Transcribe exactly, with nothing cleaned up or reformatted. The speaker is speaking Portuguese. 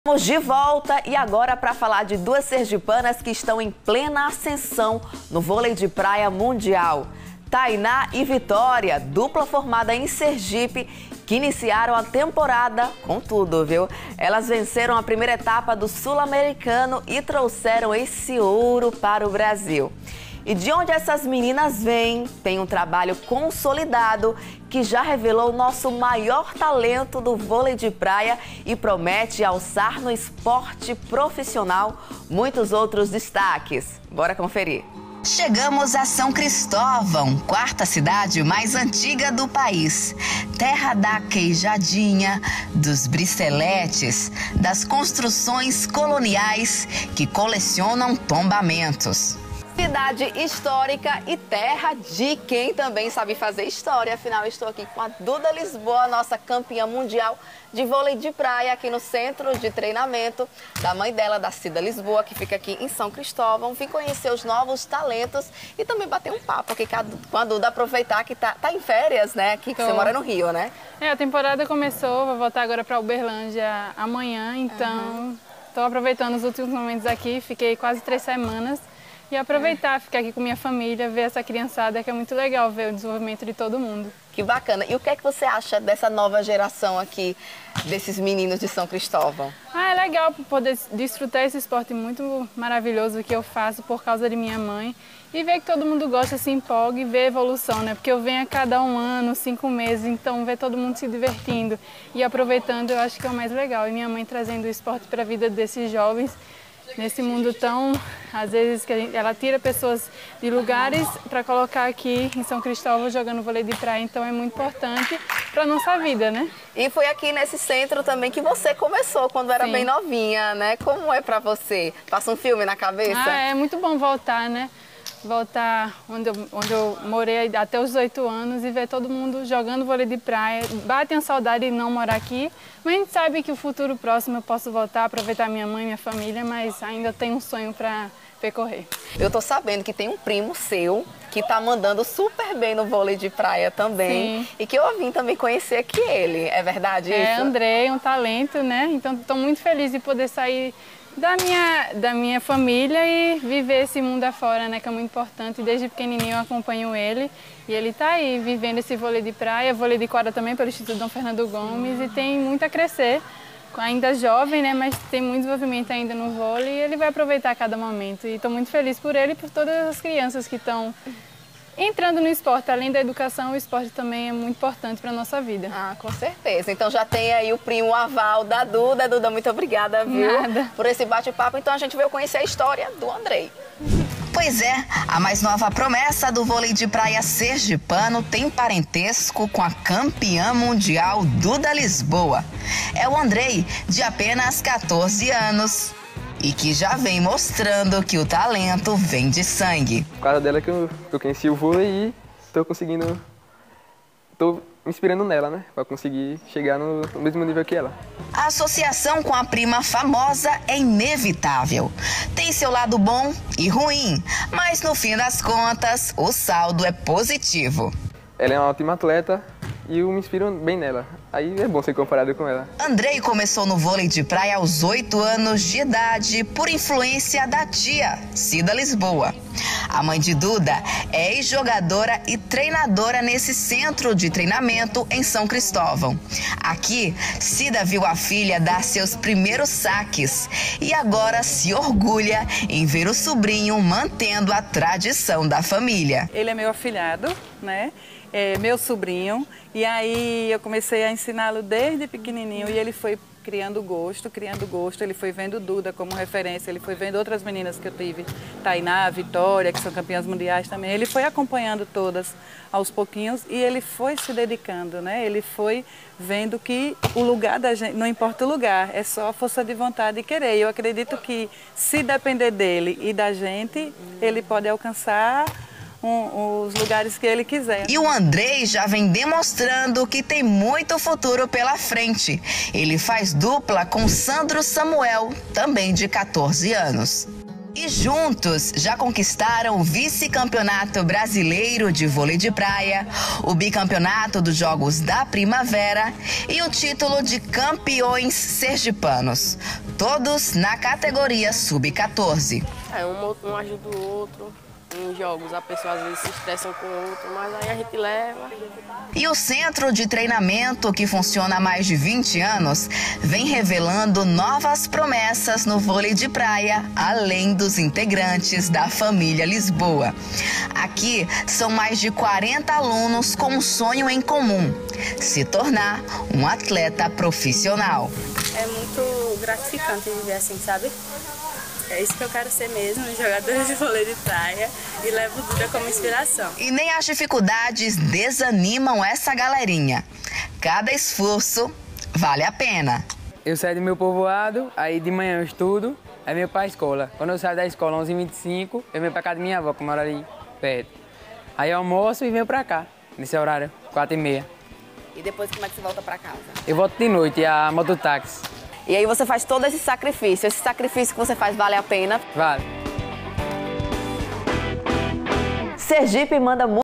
Estamos de volta e agora para falar de duas sergipanas que estão em plena ascensão no vôlei de praia mundial. Tainá e Vitória, dupla formada em Sergipe, que iniciaram a temporada com tudo, viu? Elas venceram a primeira etapa do Sul-Americano e trouxeram esse ouro para o Brasil. E de onde essas meninas vêm, tem um trabalho consolidado que já revelou o nosso maior talento do vôlei de praia e promete alçar no esporte profissional muitos outros destaques. Bora conferir. Chegamos a São Cristóvão, quarta cidade mais antiga do país. Terra da queijadinha, dos briceletes, das construções coloniais que colecionam tombamentos. Cidade histórica e terra de quem também sabe fazer história. Afinal, estou aqui com a Duda Lisboa, nossa campeã mundial de vôlei de praia, aqui no centro de treinamento da mãe dela, da Cida Lisboa, que fica aqui em São Cristóvão. Vim conhecer os novos talentos e também bater um papo aqui com a Duda, aproveitar que tá, tá em férias, né? Aqui que você mora no Rio, né? É, a temporada começou, vou voltar agora para Uberlândia amanhã, então estou uhum. aproveitando os últimos momentos aqui, fiquei quase três semanas. E aproveitar, ficar aqui com minha família, ver essa criançada, que é muito legal ver o desenvolvimento de todo mundo. Que bacana. E o que é que você acha dessa nova geração aqui, desses meninos de São Cristóvão? Ah, é legal poder desfrutar esse esporte muito maravilhoso que eu faço por causa de minha mãe. E ver que todo mundo gosta, se empolga e ver a evolução, né? Porque eu venho a cada um ano, cinco meses, então ver todo mundo se divertindo e aproveitando, eu acho que é o mais legal. E minha mãe trazendo o esporte para a vida desses jovens. Nesse mundo tão, às vezes, que a gente, ela tira pessoas de lugares para colocar aqui em São Cristóvão jogando vôlei de praia, então é muito importante para a nossa vida, né? E foi aqui nesse centro também que você começou, quando era Sim. bem novinha, né? Como é para você? Passa um filme na cabeça? Ah, é muito bom voltar, né? Voltar onde eu, onde eu morei até os oito anos e ver todo mundo jogando vôlei de praia. Bate uma saudade de não morar aqui, mas a gente sabe que o futuro próximo eu posso voltar, aproveitar minha mãe, minha família, mas ainda tenho um sonho para percorrer. Eu tô sabendo que tem um primo seu que tá mandando super bem no vôlei de praia também. Sim. E que eu vim também conhecer aqui ele, é verdade é, isso? É, Andrei, um talento, né? Então estou muito feliz de poder sair da minha, da minha família e viver esse mundo afora, né, que é muito importante. Desde pequenininho eu acompanho ele e ele está aí vivendo esse vôlei de praia, vôlei de quadra também pelo Instituto Dom Fernando Gomes e tem muito a crescer, ainda jovem, né, mas tem muito desenvolvimento ainda no vôlei e ele vai aproveitar cada momento. E estou muito feliz por ele e por todas as crianças que estão entrando no esporte. Além da educação, o esporte também é muito importante para a nossa vida. Ah, com certeza. Então já tem aí o primo aval da Duda. Duda, muito obrigada, viu? Nada. Por esse bate-papo. Então a gente veio conhecer a história do Andrei. Pois é, a mais nova promessa do vôlei de praia sergipano tem parentesco com a campeã mundial Duda Lisboa. É o Andrei, de apenas quatorze anos. E que já vem mostrando que o talento vem de sangue. Por causa dela que eu, eu conheci o vôlei e tô conseguindo, tô me inspirando nela, né? Pra conseguir chegar no, no mesmo nível que ela. A associação com a prima famosa é inevitável. Tem seu lado bom e ruim, mas no fim das contas, o saldo é positivo. Ela é uma ótima atleta e eu me inspiro bem nela. Aí é bom ser comparado com ela. Andrei começou no vôlei de praia aos oito anos de idade por influência da tia, Cida Lisboa. A mãe de Duda é ex-jogadora e treinadora nesse centro de treinamento em São Cristóvão. Aqui, Cida viu a filha dar seus primeiros saques e agora se orgulha em ver o sobrinho mantendo a tradição da família. Ele é meu afilhado, né? É meu sobrinho, e aí eu comecei a ensiná-lo desde pequenininho e ele foi criando gosto, criando gosto, ele foi vendo Duda como referência, ele foi vendo outras meninas que eu tive, Tainá, Vitória, que são campeãs mundiais também, ele foi acompanhando todas aos pouquinhos e ele foi se dedicando, né? Ele foi vendo que o lugar da gente, não importa o lugar, é só a força de vontade e querer. Eu acredito que se depender dele e da gente, ele pode alcançar Um, os lugares que ele quiser. E o Andrei já vem demonstrando que tem muito futuro pela frente. Ele faz dupla com Sandro Samuel, também de quatorze anos. E juntos já conquistaram o vice-campeonato brasileiro de vôlei de praia, o bicampeonato dos Jogos da Primavera e o título de campeões sergipanos. todos na categoria sub quatorze. É, um, um ajuda o outro. Em jogos, a pessoa às vezes se estressa com o outro, mas aí a gente leva. E o centro de treinamento, que funciona há mais de vinte anos, vem revelando novas promessas no vôlei de praia, além dos integrantes da família Lisboa. Aqui são mais de quarenta alunos com um sonho em comum: se tornar um atleta profissional. É muito gratificante viver assim, sabe? É isso que eu quero ser mesmo, jogadora de vôlei de praia, e levo o Duda como inspiração. E nem as dificuldades desanimam essa galerinha. Cada esforço vale a pena. Eu saio do meu povoado, aí de manhã eu estudo, aí venho para a escola. Quando eu saio da escola, onze e vinte e cinco, eu venho para casa da minha avó, que mora ali perto. Aí eu almoço e venho para cá, nesse horário, quatro e meia. E depois como é que você volta para casa? Eu volto de noite, a mototáxi. E aí você faz todo esse sacrifício. Esse sacrifício que você faz vale a pena? Vale. Sergipe manda muito.